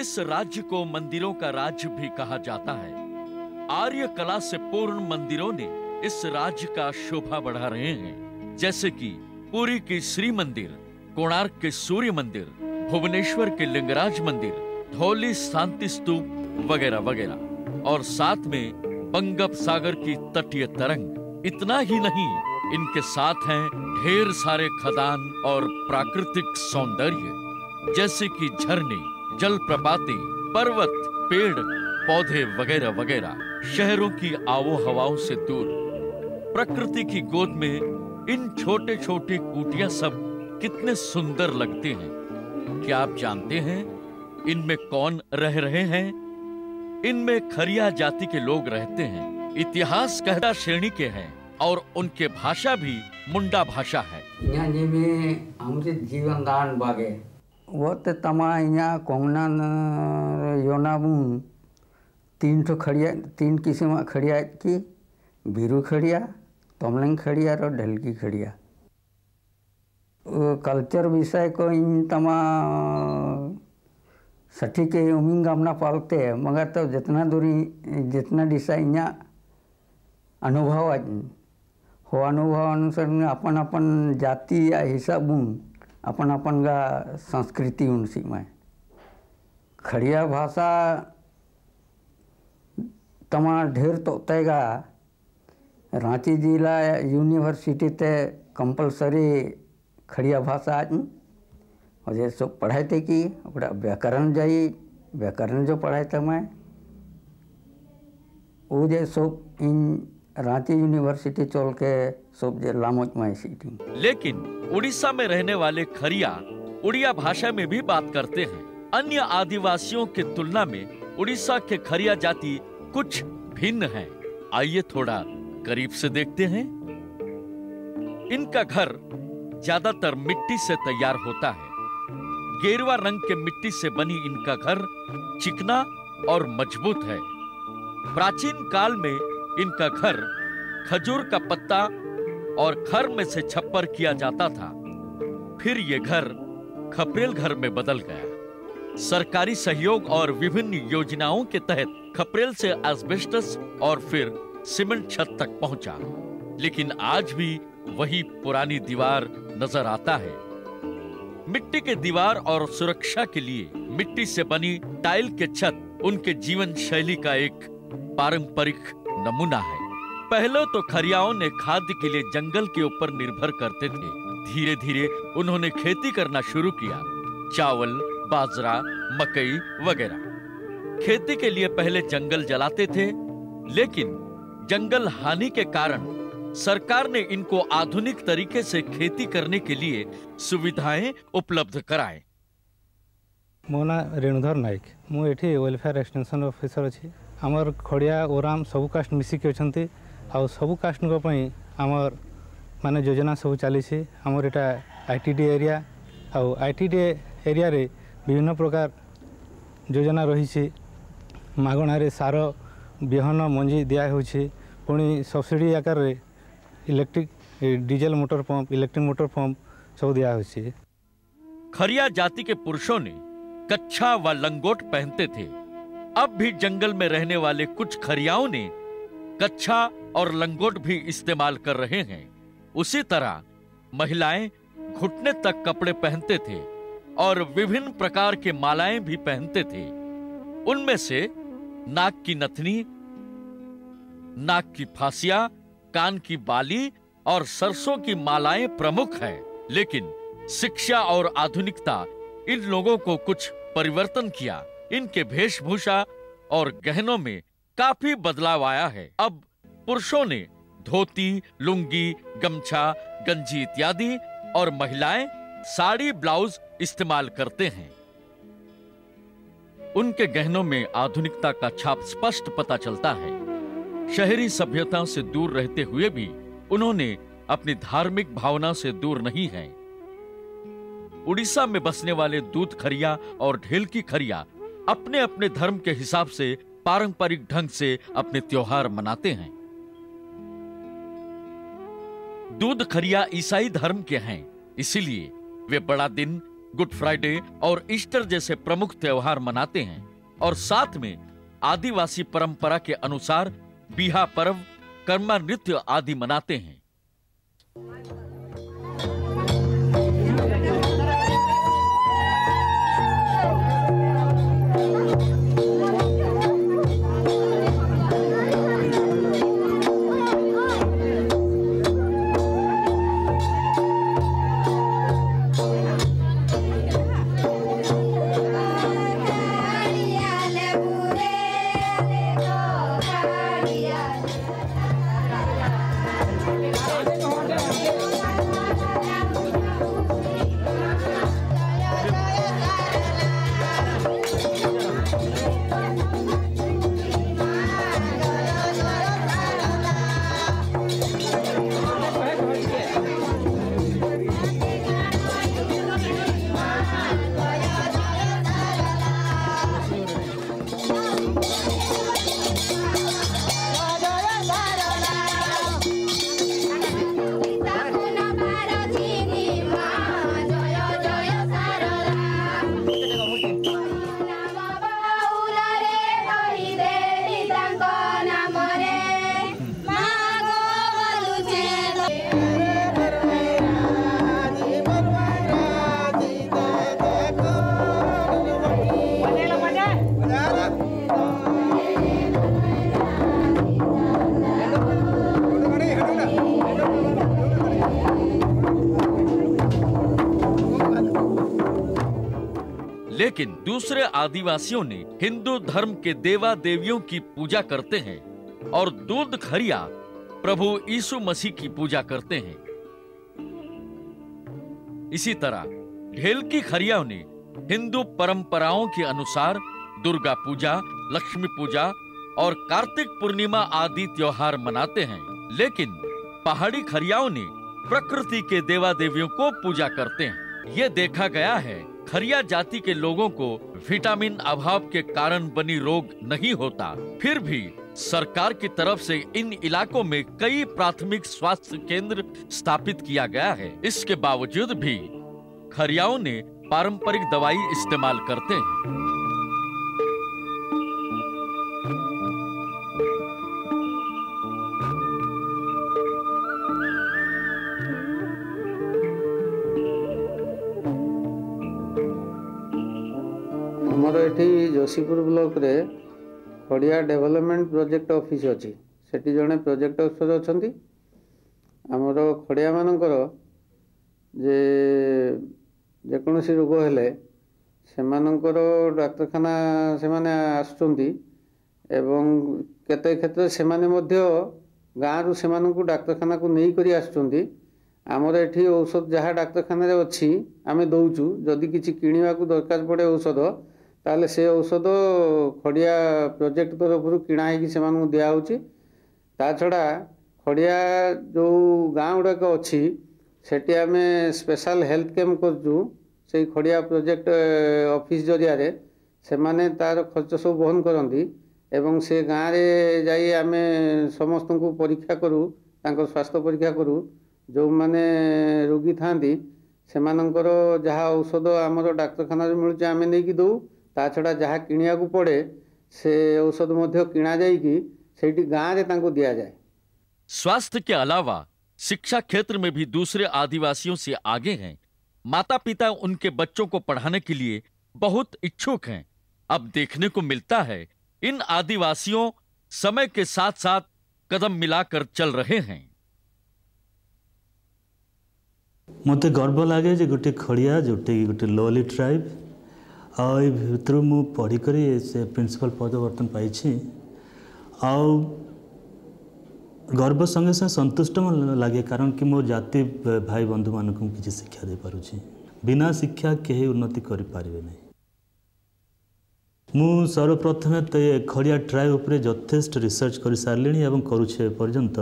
इस राज्य को मंदिरों का राज्य भी कहा जाता है। आर्य कला से पूर्ण मंदिरों ने इस राज्य का शोभा बढ़ा रहे हैं, जैसे कि पुरी की श्री मंदिर, कोणार्क के सूर्य मंदिर, भुवनेश्वर के लिंगराज मंदिर, धौली शांति स्तूप वगैरह वगैरह, और साथ में बंगप सागर की तटीय तरंग। इतना ही नहीं, इनके साथ हैं ढेर सारे खदान और प्राकृतिक सौंदर्य, जैसे कि झरने, जलप्रपातें, पर्वत, पेड़ पौधे वगैरह वगैरह। शहरों की आवो हवाओं से दूर प्रकृति की गोद में इन छोटे छोटे कुटिया सब कितने सुंदर लगते हैं। क्या आप जानते हैं इनमें कौन रह रहे हैं? इनमें खरिया जाति के लोग रहते हैं। इतिहास कहता श्रेणी के हैं और उनके भाषा भी मुंडा भाषा है। यहाँ जी में हमसे जीवन दान बागे वो तो तमा यहाँ कोंगना योनाबू तीन किस्म खड़िया की बीरू खड़िया, तमलंग खड़िया और ढलकी खड़िया। कल्चर विषय को इन तमा सटीक उमिंग हमना पालते हैं, मगर तो जितना दिशा यहाँ अनुभव हो अनुभव अनुसार अपन अपन जाति या हिसाब अपन अपन का संस्कृति उनसी में खड़िया भाषा तमा ढेर तो तयगा रांची जिला यूनिवर्सिटी ते कंपलसरी खड़िया भाषा आज और ये सब पढ़ाई थे कि व्याकरण व्याकरण जो पढ़ाई था मैं वो जे सब इन रांची यूनिवर्सिटी चल के सब जे लामोच में सीटी। लेकिन उड़ीसा में रहने वाले खरिया उड़िया भाषा में भी बात करते हैं। अन्य आदिवासियों के तुलना में उड़ीसा के खरिया जाति कुछ भिन्न है। आइए थोड़ा करीब से देखते हैं। इनका घर ज्यादातर मिट्टी से तैयार होता है। गेरुआ रंग के मिट्टी से बनी इनका घर चिकना और मजबूत है। प्राचीन काल में इनका घर खजूर का पत्ता और खर में से छप्पर किया जाता था। फिर ये घर खपरेल घर में बदल गया। सरकारी सहयोग और विभिन्न योजनाओं के तहत खपरेल से एस्बेस्टस और फिर सीमेंट छत तक पहुंचा, लेकिन आज भी वही पुरानी दीवार नजर आता है। मिट्टी के दीवार और सुरक्षा के लिए मिट्टी से बनी टाइल के छत उनके जीवन शैली का एक पारंपरिक नमूना है। पहले तो खरियाओं ने खाद्य के लिए जंगल के ऊपर निर्भर करते थे। धीरे धीरे उन्होंने खेती करना शुरू किया, चावल, बाजरा, मकई वगैरह। खेती के लिए पहले जंगल जलाते थे, लेकिन जंगल हानि के कारण सरकार ने इनको आधुनिक तरीके से खेती करने के लिए सुविधाएं उपलब्ध कराए। मो ना रेणुधर नायक, मु एठी वेलफेयर एक्सटेंशन ऑफिसर अछि। हमर खड़िया ओराम सबु कास्ट मिसिक अछंती आ सबु कास्ट को पई हमर माने योजना सब चली छी। हमर एटा आईटीडी एरिया आ आईटीडी एरिया रे विभिन्न प्रकार योजना रही छी। मागणा रे सार बिहन मंजी दिया होछि, पुणी सब्सिडी आकार रे electric diesel motor pump, electric motor pump सब दिया होछि। खरिया जाति के पुरुषों ने कच्छा व लंगोट पहनते थे। अब भी जंगल में रहने वाले कुछ खरियाओं ने कच्छा और लंगोट भी इस्तेमाल कर रहे हैं। उसी तरह महिलाएं घुटने तक कपड़े पहनते थे और विभिन्न प्रकार के मालाएं भी पहनते थे। उनमें से नाक की नथनी, नाक की फासिया, कान की बाली और सरसों की मालाएं प्रमुख हैं। लेकिन शिक्षा और आधुनिकता इन लोगों को कुछ परिवर्तन किया। इनके वेशभूषा और गहनों में काफी बदलाव आया है। अब पुरुषों ने धोती, लुंगी, गमछा, गंजी इत्यादि और महिलाएं साड़ी, ब्लाउज इस्तेमाल करते हैं। उनके गहनों में आधुनिकता का छाप स्पष्ट पता चलता है। शहरी सभ्यता से दूर रहते हुए भी उन्होंने अपनी धार्मिक भावना से दूर नहीं हैं। उड़ीसा में बसने वाले दूध खरिया और ढेलकी खरिया अपने अपने धर्म के हिसाब से पारंपरिक ढंग से अपने त्योहार मनाते हैं। दूध खरिया ईसाई धर्म के हैं, इसीलिए वे बड़ा दिन गुड फ्राइडे और ईस्टर जैसे प्रमुख त्योहार मनाते हैं और साथ में आदिवासी परंपरा के अनुसार बिहा पर्व, कर्मा नृत्य आदि मनाते हैं। लेकिन दूसरे आदिवासियों ने हिंदू धर्म के देवा देवियों की पूजा करते हैं और दूध खरिया प्रभु यीशु मसीह की पूजा करते हैं। इसी तरह ढेलकी खरियाओं ने हिंदू परंपराओं के अनुसार दुर्गा पूजा, लक्ष्मी पूजा और कार्तिक पूर्णिमा आदि त्योहार मनाते हैं। लेकिन पहाड़ी खरियाओं ने प्रकृति के देवा देवियों को पूजा करते हैं। ये देखा गया है खरिया जाति के लोगों को विटामिन अभाव के कारण बनी रोग नहीं होता। फिर भी सरकार की तरफ से इन इलाकों में कई प्राथमिक स्वास्थ्य केंद्र स्थापित किया गया है। इसके बावजूद भी खरियाओं ने पारंपरिक दवाई इस्तेमाल करते हैं। आमर ये जोशीपुर ब्लॉक रे खड़िया डेवलपमेंट प्रोजेक्ट ऑफिस अच्छी से जड़े प्रोजेक्ट अफिसर अच्छा आमर खड़िया मानकर जेकोसी रोग हेले सेमानंकर डाक्तरखाना से आसुचंती एवं केते क्षेत्र से गाँव रु सेमानंकु डाक्तरखाना को नहीं करी आसुचंती। आमर एठी औषध जहाँ डाक्तरखाना अच्छी आमे दौचु जदि किसी किणवा को दरकार पड़े औषध ताले से औषध खड़िया प्रोजेक्ट तरफ किणा हो दिखाऊँगी। ता छड़ा खड़िया जो गाँ गुड़ाक अच्छी सेठी आम स्पेशल हेल्थ कैंप करचु से खड़िया प्रोजेक्ट ऑफिस जरिया से माने तार खर्च सब बहन करती एवं से गाँव रे जाई आम समस्त को परीक्षा करूँ तांकर स्वास्थ्य परीक्षा करूँ जो माने रोगी थांती सेमानंकर जहाँ औषध आमर डाक्तरखाना मिलूँ आम नहीं दऊ ता छड़ा जहाँ किणिया को पड़े से औषध मध्य किणा जाइकी सेठी गाँव रे तांको दिया जाए। स्वास्थ्य के अलावा शिक्षा क्षेत्र में भी दूसरे आदिवासियों से आगे हैं। माता पिता उनके बच्चों को पढ़ाने के लिए बहुत इच्छुक हैं। अब देखने को मिलता है इन आदिवासियों समय के साथ साथ कदम मिलाकर चल रहे हैं। मत गर्व लगे जे गोटे खड़िया जोटे गोटे लोली ट्राइब भर मु पढ़िक से प्रिंसिपल पद बर्तन पाई गर्व संगे संगे संतुष्ट लगे कारण कि मो जाति भाई बंधु मान किसी शिक्षा दे पारुछि। बिना शिक्षा कहीं उन्नति करि पारिबे नहीं। मु सर्वप्रथमे तो ये खड़िया ट्राइब उपरे यथेष्ट रिसर्च कर सारे और करुछे पर्यंत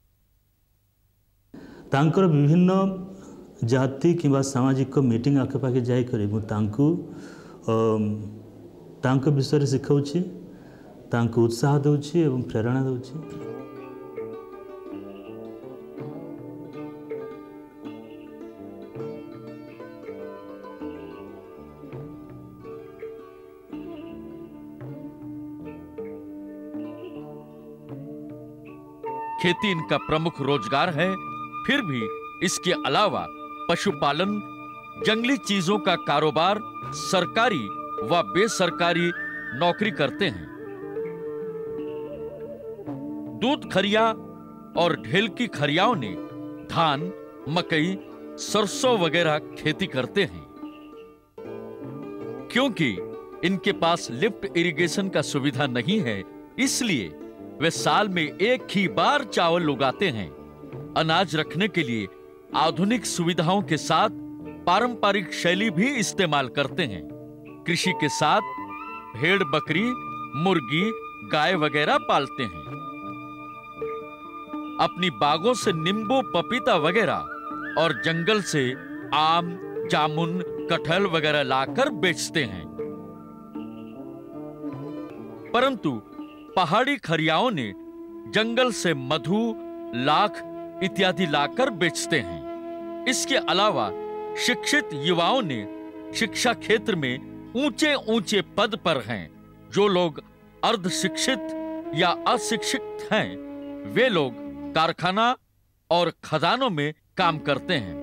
तांकर विभिन्न जाति किंवा सामाजिक मीटिंग आखेपाखे जाकर तांको विषय शिखाऊँगी, तांको उत्साह दूची एवं प्रेरणा दूची। खेती इनका प्रमुख रोजगार है। फिर भी इसके अलावा पशुपालन, जंगली चीजों का कारोबार, सरकारी व बेसरकारी नौकरी करते हैं। दूध खरिया और ढेल की खरियाओं ने धान, मकई, सरसों वगैरह खेती करते हैं। क्योंकि इनके पास लिफ्ट इरिगेशन का सुविधा नहीं है, इसलिए वे साल में एक ही बार चावल उगाते हैं। अनाज रखने के लिए आधुनिक सुविधाओं के साथ पारंपरिक शैली भी इस्तेमाल करते हैं। कृषि के साथ भेड़, बकरी, मुर्गी, गाय वगैरह पालते हैं। अपनी बागों से नींबू, पपीता वगैरह और जंगल से आम, जामुन, कटहल वगैरह लाकर बेचते हैं। परंतु पहाड़ी खरियाओं ने जंगल से मधु, लाख इत्यादि लाकर बेचते हैं। इसके अलावा शिक्षित युवाओं ने शिक्षा क्षेत्र में ऊंचे ऊंचे पद पर हैं। जो लोग अर्ध शिक्षित या अशिक्षित हैं, वे लोग कारखाना और खदानों में काम करते हैं।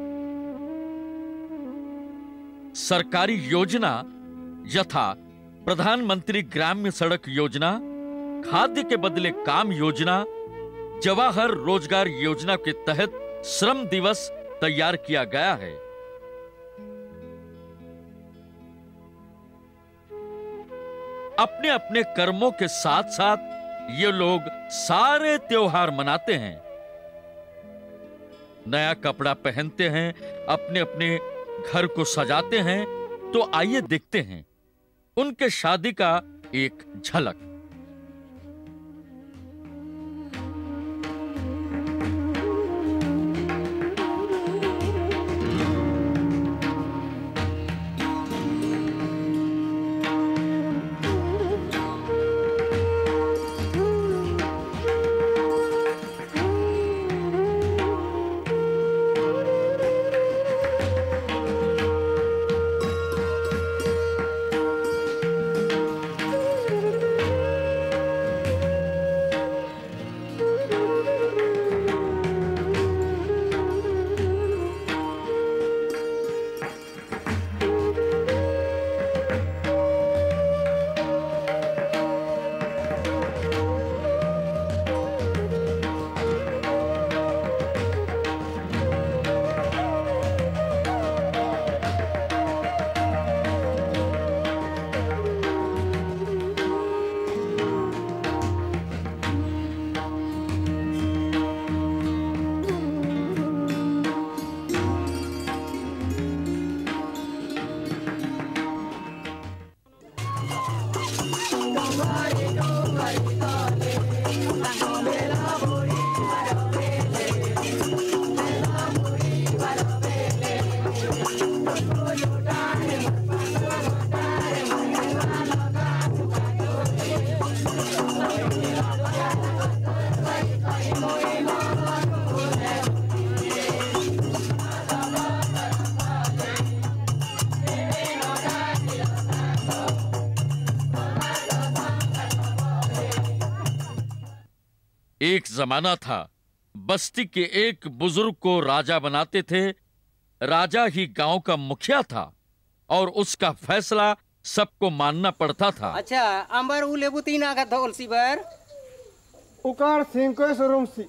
सरकारी योजना यथा प्रधानमंत्री ग्राम्य सड़क योजना, खाद्य के बदले काम योजना, जवाहर रोजगार योजना के तहत श्रम दिवस तैयार किया गया है। अपने अपने कर्मों के साथ साथ ये लोग सारे त्योहार मनाते हैं, नया कपड़ा पहनते हैं, अपने अपने घर को सजाते हैं। तो आइए देखते हैं उनके शादी का एक झलक। एक जमाना था, बस्ती के एक बुजुर्ग को राजा बनाते थे। राजा ही गांव का मुखिया था और उसका फैसला सबको मानना पड़ता था। अच्छा, अंबर उ लेबू तीन आगा धोल सीबर उकार सिंको शोरूम सी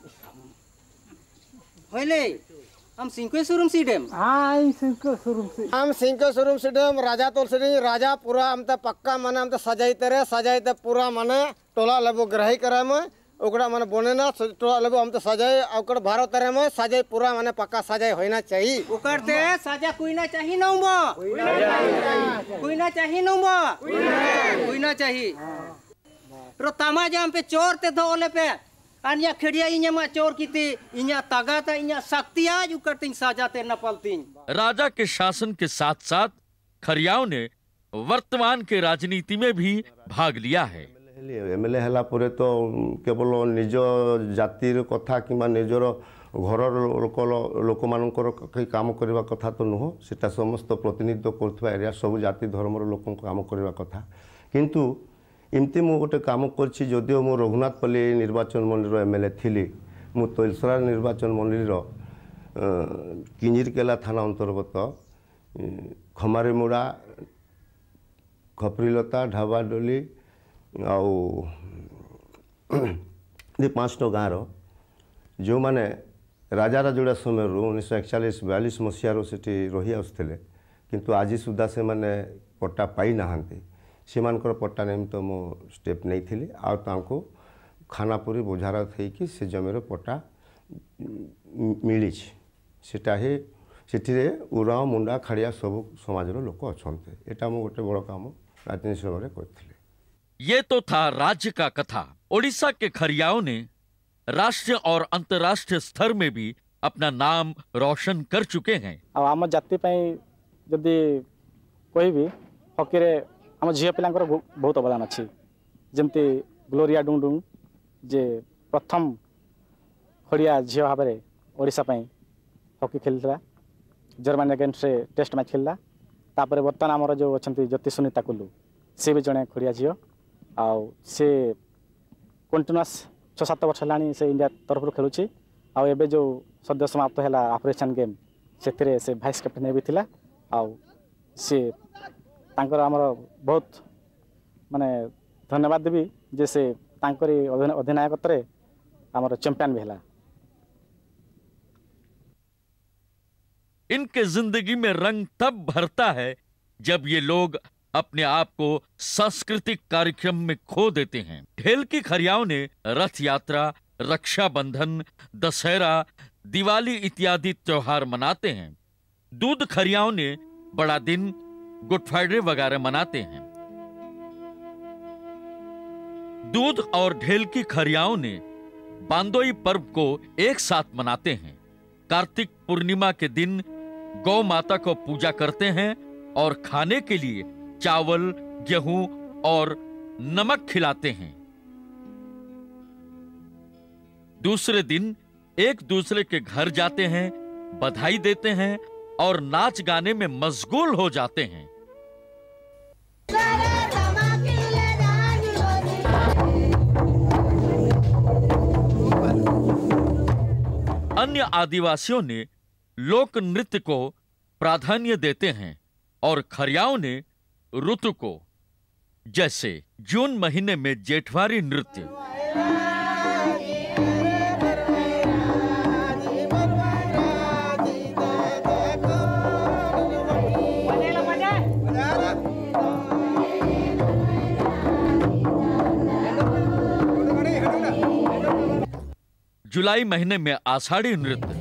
होइले हम सिंको शोरूम सी डेम। हाँ, ई सिंको शोरूम सी हम सिंको शोरूम सी डेम राजा तोल सी राजा पूरा हम त पक्का माने हम त सजाइते पूरा माने टोला लेबू ग्रही करे में ओकरा माने बने ना टोला लेबू हम त सजाए ओकर भारत तरह में सजाए पूरा माने पक्का सजाए होना चाहिए। ओकरते सजा कोई ना चाहिए नौमा कोई ना चाहिए नौमा कोई ना चाहिए रो तमा जाम पे चोर ते धोले पे अन्या खड़िया इन्या मा चोर कीती इन्या तागाता इन्या शक्ति आज उकरतिन सजाते न पलतिन। राजा के शासन के साथ साथ खरियाओं ने वर्तमान के राजनीति में भी भाग लिया है। एमएलए हला परे तो केवल निज जातिर कथा किंबा निजर घर लोक मानकर काम करवा कथा तो नुह, सेटा समस्त प्रतिनिधित्व करथवा एरिया सब जाति धर्मर लोक काम करवा कथा। किंतु एमती मु गोटे काम करछि जदिओ मु रघुनाथपल्ली निर्वाचन मंडली एमएलए थिली मु तैलसरा निर्वाचन मंडली किंजिरकेला थाना अंतर्गत खमारीमुड़ा खपरीलता ढाबाडोली आउ 5टा गाँव जो माने राजा राजुड़ा समय 1941-42 मसीहार से रही आसुले किंतु आज सुधा से माने पट्टा पाई नहांती सेमानकर पट्टा निमित्त तो मो स्टेप नहीं थी आउ खानापुरी बुझार थी से जमीर पट्टा मिली सेटा ही सेठी उराव मुंडा खाड़िया सब समाजर लोक अच्छा यहाँ मु गोटे बड़ काम राजनीति समय करथिले। ये तो था राज्य का कथा। ओडिशा के खरियाओं ने राष्ट्रीय और अंतर्राष्ट्रीय स्तर में भी अपना नाम रोशन कर चुके हैं। आम जाति जदि कहि हकी रे आम झील पिलांकर बहुत अवदान अच्छी जमती ग्लोरिया डुंगडुंग जे प्रथम खड़िया झील भाव में ओडिशा हकी खेलता जर्मनी अगेंस्ट टेस्ट मैच खेलला तापर बर्तमान आमर जो अच्छा ज्योति सुनीता कुल्लू सी भी जड़े खड़िया झील आउ से कंटिन्यूअस 6-7 वर्ष है से इंडिया तरफ खेलुची आउ एबे जो सद्य समाप्त है ऑपरेशन गेम से भाइस कैप्टेन भी थिला आउ से तांकर आमर बहुत माने धन्यवाद देवी जे से तांकरी अधिनायकत्व आमर चैंपियन भी है। इनके जिंदगी में रंग तब भरता है जब ये लोग अपने आप को सांस्कृतिक कार्यक्रम में खो देते हैं। ढेल की खरियाओं ने रथ यात्रा, रक्षाबंधन, दशहरा, दिवाली इत्यादि त्योहार मनाते हैं। दूध खरियाओं ने बड़ा दिन, गुड फ्राइडे वगैरह मनाते हैं। दूध और ढेल की खरियाओं ने बांदोई पर्व को एक साथ मनाते हैं। कार्तिक पूर्णिमा के दिन गौ माता को पूजा करते हैं और खाने के लिए चावल, गेहूं और नमक खिलाते हैं। दूसरे दिन एक दूसरे के घर जाते हैं, बधाई देते हैं और नाच गाने में मशगूल हो जाते हैं। अन्य आदिवासियों ने लोक नृत्य को प्राधान्य देते हैं और खरियाओं ने ऋतु को, जैसे जून महीने में जेठवारी नृत्य, जुलाई महीने में आषाढ़ी नृत्य,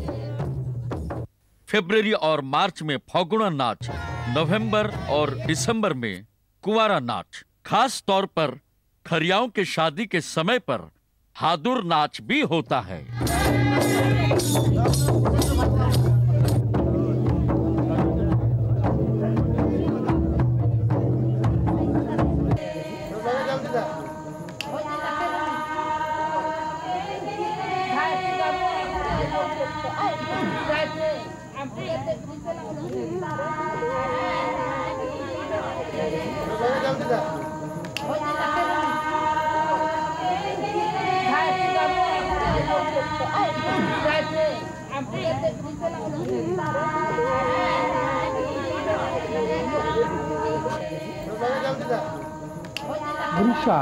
फरवरी और मार्च में फागुड़ा नाच, नवंबर और दिसंबर में कुंवारा नाच। खास तौर पर खरियाओं के शादी के समय पर हादुर नाच भी होता है। Odisha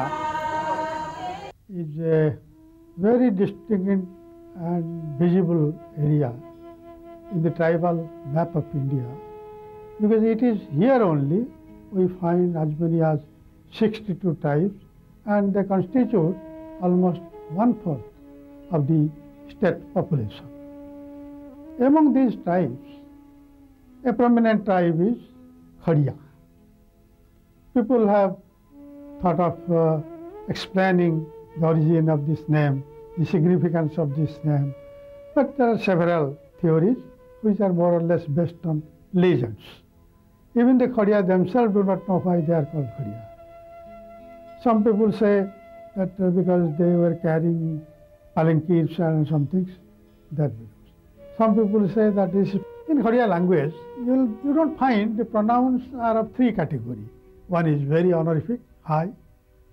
is a very distinct and visible area in the tribal map of India, because it is here only we find as many as 62 tribes, and they constitute almost 1/4 of the state population. Among these tribes, a prominent tribe is Khadiya. People have thought of explaining the origin of this name, the significance of this name, but there are several theories which are more or less based on legends. Even the Khadiya themselves do not know why they are called Khadiya. Some people say that because they were carrying palanquins and some things, that because. Some people say that this, in Khadiya language, you don't find the pronouns are of 3 categories. One is very honorific, high.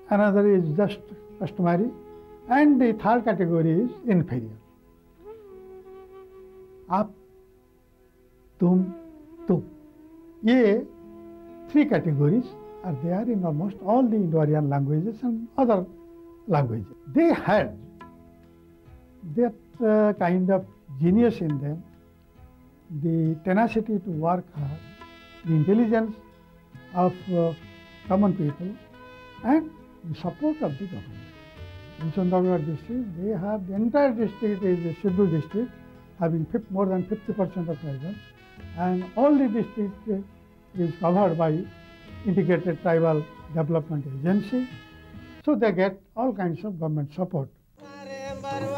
another is just customary, and the third category is inferior. आप, तुम, तुम. ये three categories are there in almost all the Indo-Aryan languages and other languages. They had that kind of genius in them, the tenacity to work hard, the intelligence of common people, and the support of the government. In Chandragarh district, they have the entire district is a scheduled district, having more than 50% of tribals, and all the district is covered by integrated tribal development agency, so they get all kinds of government support.